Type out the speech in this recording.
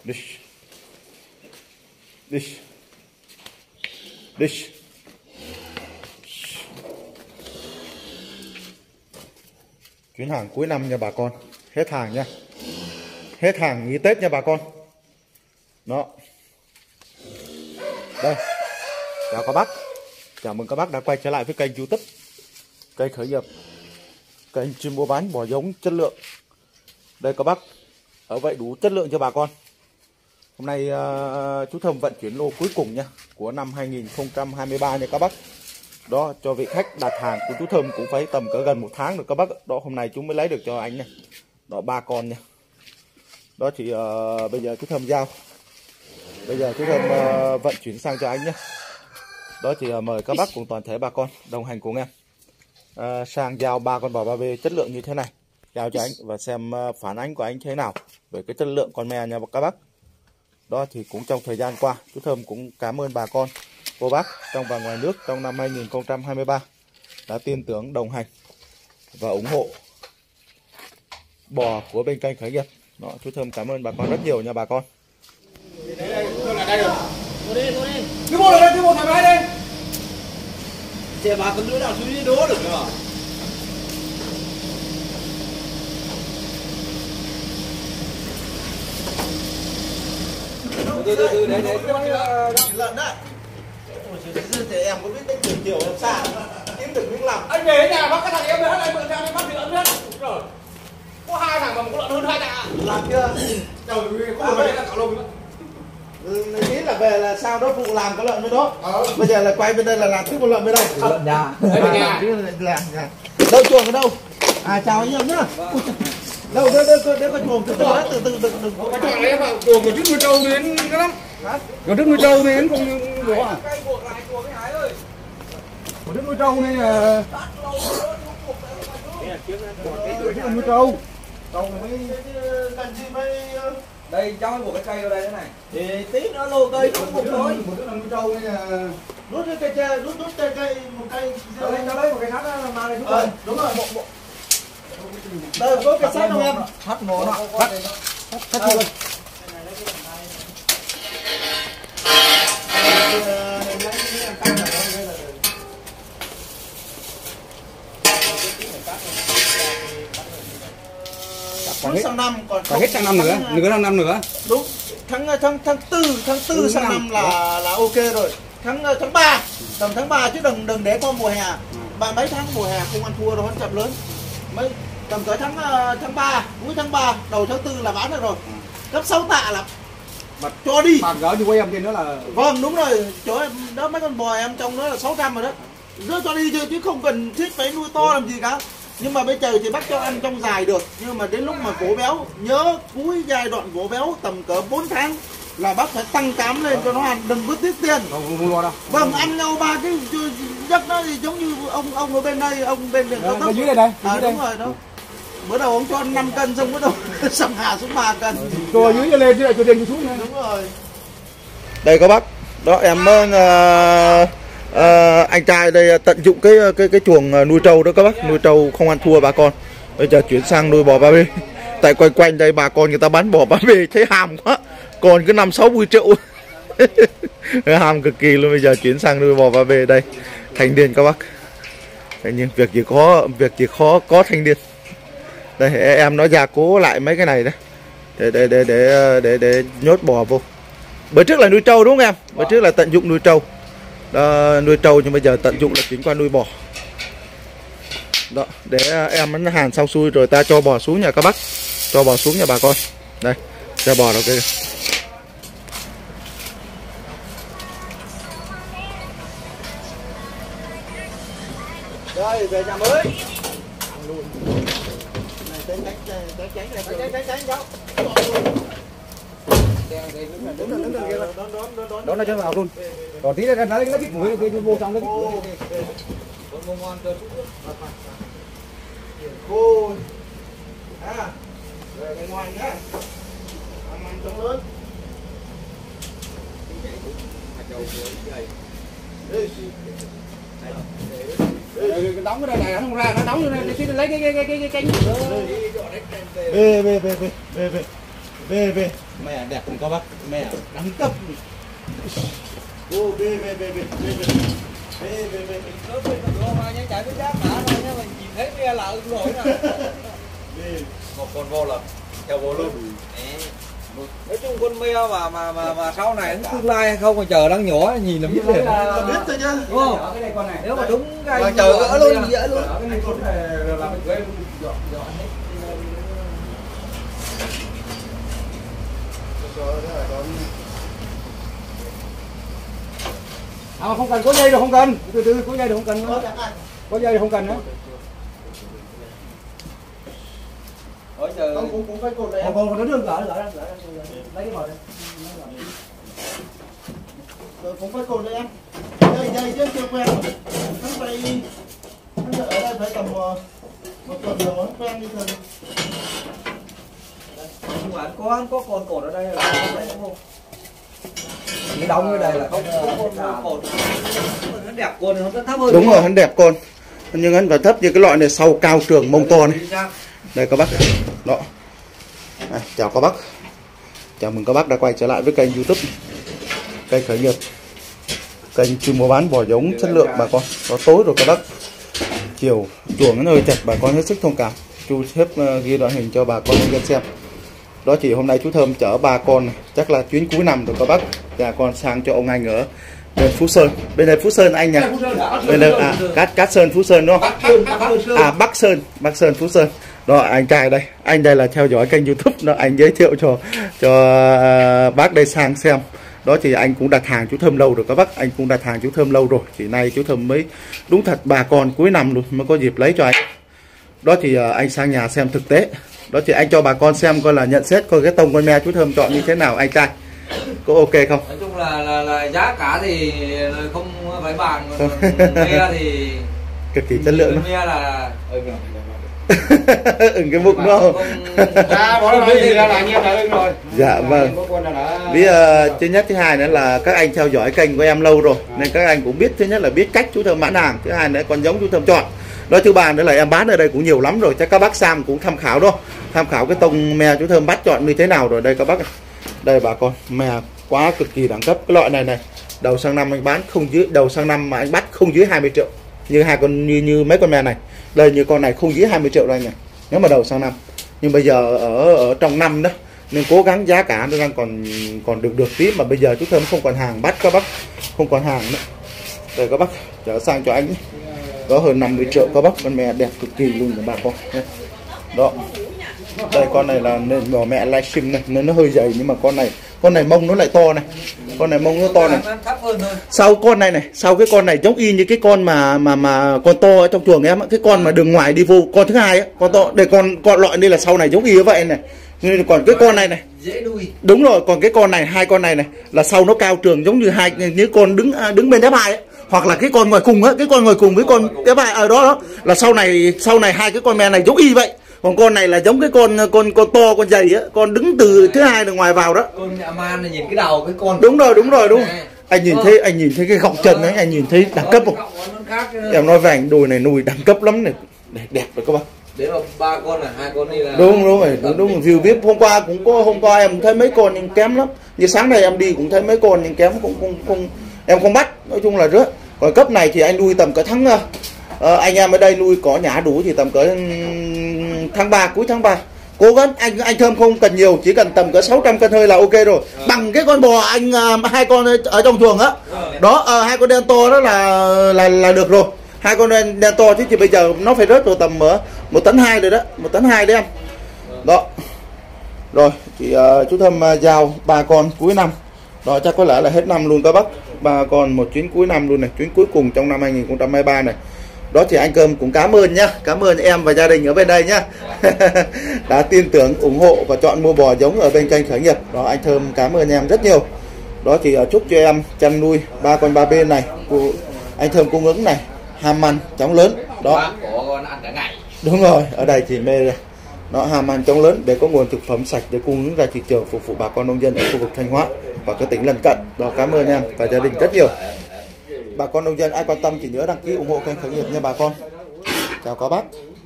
Đi. Đi. Đi. Chuyến hàng cuối năm nha bà con. Hết hàng nha. Hết hàng nghỉ Tết nha bà con. Đó. Đây. Chào các bác. Chào mừng các bác đã quay trở lại với kênh YouTube Cây Khởi Nghiệp, kênh chuyên mua bán bò giống chất lượng. Đây các bác, ở vậy đủ chất lượng cho bà con. Hôm nay chú Thơm vận chuyển lô cuối cùng nha, của năm 2023 nha các bác. Đó, cho vị khách đặt hàng của chú Thơm cũng phải tầm cỡ gần 1 tháng được các bác. Đó, hôm nay chúng mới lấy được cho anh này. Đó, 3 con nha. Đó thì bây giờ chú Thơm giao. Bây giờ chú Thơm vận chuyển sang cho anh nhé. Đó thì mời các bác cùng toàn thể bà con đồng hành cùng em sang giao 3 con bò 3B chất lượng như thế này, giao cho anh và xem phản ánh của anh thế nào về cái chất lượng con mè nha các bác. Đó thì cũng trong thời gian qua chú Thơm cũng cảm ơn bà con cô bác trong và ngoài nước trong năm 2023 đã tin tưởng, đồng hành và ủng hộ bò của bên kênh Khởi Nghiệp. Đó, chú Thơm cảm ơn bà con rất nhiều nha bà con. Cứ mua đây, cứ mua thoải mái đây. Chè bà con đứa nào xuống đi đố được nữa. Từ đấy lợn đấy. Thì em có biết cách chiều làm sao kiếm được việc làm. Anh về nhà bắt cái thằng em hết, anh mượn ra bắt thì lợn hết. Rồi. Có 2 thằng mà một lợn hơn 2 thằng. Làm chưa? Trời ơi, không được là cạo lông nữa. Ý là về là sao đó phụ làm có lợn với đó. Bây giờ là quay bên đây là làm tiếp một lợn bên đây. Lợn nhà. Nhà. Đâu chuồng ở đâu? À chào anh em nhá. Đâu đây có chuồng từ từ đừng có chuồng lấy vào chuồng của trước nuôi trâu đến cái lắm. Còn trước nuôi trâu đến không đổ à? Cây buộc lại chuồng cái Hải ơi. Còn trước nuôi trâu này là cái nuôi trâu. Trâu mới cần gì mới đây cháu buộc cái cây vào đây thế này thì tí nữa lô cây cũng một thôi, một đứa làm nuôi trâu nên là rút cái cây rút cây một cây cháu lấy một cái sắt mà đây chú đúng rồi một đây có cái sắt không em sắt mồ nọ sắt luôn còn sang năm còn hết sang năm nữa, nửa năm nữa. Đúng. Tháng 4 sang năm là ok rồi. Tháng 3, tầm tháng 3 chứ đừng để qua mùa hè. Mấy tháng mùa hè không ăn thua đâu, ăn chậm lớn. Mấy tầm tới tháng 3, cuối tháng 3, đầu tháng 4 là bán được rồi. Cấp 6 tạ là cho đi. Bạn gỡ đi quay em trên đó là vâng, đúng rồi. Chỗ em đó mấy con bò em trong đó là 600 rồi đó. Rớt cho đi chứ không cần thiết phải nuôi to làm gì cả. Nhưng mà bây giờ thì bắt cho ăn trong dài được. Nhưng mà đến lúc mà vỗ béo, nhớ cuối giai đoạn vỗ béo tầm cỡ 4 tháng là bác phải tăng cám lên cho nó ăn, đừng vứt tiếc tiền. Không lo đâu. Vâng, ăn nhau 3 cái giấc đó thì giống như ông ở bên đây, ông bên đường cao tốc. Ở dưới đây đây. Đúng rồi đó. Bữa đầu ông cho ăn 5 cân xong bữa đầu sầm hạ xuống 3 cân. Rồi dưới lên chứ lại cho tiền xuống nha. Đúng rồi. Đây các bác, đó em anh trai đây tận dụng cái chuồng nuôi trâu đó các bác, nuôi trâu không ăn thua bà con. Bây giờ chuyển sang nuôi bò 3B. Tại quanh đây bà con người ta bán bò 3B thấy ham quá, còn cứ 50-60 triệu ham cực kỳ luôn. Bây giờ chuyển sang nuôi bò 3B đây, thanh niên các bác. Thế nhưng việc gì khó có thanh niên. Đây em nó gia cố lại mấy cái này đấy để nhốt bò vô. Bữa trước là nuôi trâu đúng không em? Bữa trước là tận dụng nuôi trâu. Đó, nuôi trâu nhưng bây giờ tận dụng là chuyển qua nuôi bò. Đó, để em nó hàn xong xuôi rồi ta cho bò xuống nhà các bác. Cho bò xuống nhà bà con. Đây, cho bò đâu kia. Rồi về nhà mới. Đó là cho vào luôn. Còn tí nữa nó biết mũi cái vô trong đấy. Con ngon cơ. Cô. À. Rồi cái ngoan nhá. Ăn trong lớn. Đóng cái này không ra, nó đóng vô đây lấy cái cánh. Về. Về mẹ đẹp không các bác, mẹ đẳng cấp. Ô về. Chạy với giá cả thôi nha, mình nhìn thấy nghe là ưng rồi nè. Một con vô là theo vô luôn. Nói chung con me mà sau này nó tương lai hay không mà chờ đang nhỏ nhìn là biết liền. Là biết thôi chứ. Đúng không? Cái này con này. Nếu mà đúng cái mà chờ gỡ luôn, dễ luôn. Cái này con này là mình quên dọn hết. Không cần có dây đâu, không cần. Từ có dây đâu không cần. Có dây không cần nữa. Cũng phải cột lại. Còn nó đường gỡ lấy cái vào đây. Rồi cũng phải cột lại em. Dây chứ chưa quen. Nó phải ở đây phải tầm một tuần rồi nó quen đi thôi. Nhưng mà anh có con cột ở đây là đấy đúng không? Cái đóng ở đây là không có cột. Nó đẹp con nó thấp hơn. Đúng rồi, hắn đẹp con. Nhưng hắn phải thấp như cái loại này sau cao trường mông to này. Đây các bác. Đó. À, chào các bác. Chào mừng các bác đã quay trở lại với kênh YouTube kênh khởi nghiệp, kênh chuyên mua bán bò giống chất lượng bà con. Có tối rồi các bác. Chiều chuồng nó hơi chặt, bà con hết sức thông cảm. Chú xếp ghi đoạn hình cho bà con nhân dân xem. Đó chỉ hôm nay chú Thơm chở 3 con này, chắc là chuyến cuối năm rồi các bác. Và con sang cho ông anh ở bên Phú Sơn. Bên này Phú Sơn anh nhỉ? Bên đây Cát Sơn Phú Sơn đúng không? Bắc Sơn Phú Sơn. Đó anh trai đây, anh đây là theo dõi kênh YouTube, đó anh giới thiệu cho bác đây sang xem. Đó thì anh cũng đặt hàng chú Thơm lâu rồi các bác, anh cũng đặt hàng chú Thơm lâu rồi. Thì nay chú Thơm mới đúng thật 3 con cuối năm luôn mới có dịp lấy cho anh. Đó thì anh sang nhà xem thực tế. Đó thì anh cho bà con xem coi là nhận xét coi cái tông con me chú Thơm chọn như thế nào anh trai. Có ok không? Nói chung là giá cả thì không phải bàn, còn me thì cực kỳ chất lượng. Me là cái bụng đó. Dạ vâng. Vì thứ nhất thứ hai nữa là các anh theo dõi kênh của em lâu rồi nên các anh cũng biết, thứ nhất là biết cách chú Thơm bán hàng, thứ hai nữa con giống chú Thơm chọn. Đó thứ ba nữa là em bán ở đây cũng nhiều lắm rồi, chắc các bác Sam cũng tham khảo đó, tham khảo cái tông me chú Thơm bắt chọn như thế nào rồi. Đây các bác, đây bà con, me quá cực kỳ đẳng cấp. Cái loại này này đầu sang năm anh bán không dưới, đầu sang năm mà anh bắt không dưới 20 triệu như hai con, như mấy con me này. Đây như con này không dưới 20 triệu đây nhỉ, nếu mà đầu sang năm. Nhưng bây giờ ở trong năm đó nên cố gắng giá cả nó đang còn được tí, mà bây giờ chú Thơm không còn hàng bắt các bác, không còn hàng nữa. Đây các bác trở sang cho anh có hơn 50 triệu các bác, con mẹ đẹp cực kỳ luôn các bà con. Đó đây con này là nên bò mẹ livestream này nên nó hơi dày, nhưng mà con này mông nó lại to này, con này mông nó to này. Sau con này sau cái con này giống y như cái con mà con to ở trong chuồng em, cái con mà đường ngoài đi vô con thứ hai á, con to đây, con loại đây là sau này giống y như vậy này. Nhưng còn cái con này dễ đuôi. Đúng rồi, còn cái con này, hai con này là sau nó cao trường giống như như con đứng bên F2 ấy. Hoặc là cái con ngoài cùng á, cái con ngoài cùng với con F2 ở đó là sau này hai cái con me này giống y vậy. Còn con này là giống cái con to, con dày á, con đứng từ thứ hai là ngoài vào đó. Con nhà man này nhìn cái đầu cái con. Đúng rồi. Anh nhìn thấy cái gọng chân ấy, anh nhìn thấy đẳng cấp không? Em nói vàng đùi này nuôi đẳng cấp lắm này, đẹp rồi các bác. Đấy là 3 con này, 2 con đi là đúng rồi, đúng review biết. Hôm qua em thấy mấy con nhưng kém lắm. Như sáng nay em đi cũng thấy mấy con nhưng kém, không em không bắt, nói chung là rứa. Còn cấp này thì anh nuôi tầm cỡ tháng anh em ở đây nuôi có nhả đủ thì tầm cỡ tháng 3, cuối tháng 3. Cố gắng anh Thơm không cần nhiều, chỉ cần tầm cỡ 600 cân hơi là ok rồi. Bằng cái con bò anh hai con ở trong chuồng á. Đó hai con đen to đó là được rồi. Hai con đen to chứ bây giờ nó phải rớt rồi tầm 1,2 tấn rồi đó, 1,2 tấn đấy em. Đó. Rồi thì chú Thơm giao 3 con cuối năm. Đó chắc có lẽ là hết năm luôn các bác. 3 con một chuyến cuối năm luôn này, chuyến cuối cùng trong năm 2023 này. Đó thì anh Cơm cũng cảm ơn nhá, cảm ơn em và gia đình ở bên đây nhá. Đã tin tưởng, ủng hộ và chọn mua bò giống ở bên kênh khởi nghiệp. Đó anh Thơm cảm ơn em rất nhiều. Đó thì chúc cho em chăn nuôi 3 con ba bên này của anh Thơm cung ứng này, ham ăn chóng lớn. Đó. Đúng rồi, ở đây thì mê rồi. Nó ham ăn chóng lớn để có nguồn thực phẩm sạch để cung ứng ra thị trường phục vụ bà con nông dân ở khu vực Thanh Hóa và các tỉnh lân cận. Đó, cảm ơn em và gia đình rất nhiều. Bà con nông dân ai quan tâm thì nhớ đăng ký ủng hộ kênh khởi nghiệp nha bà con. Chào các bác.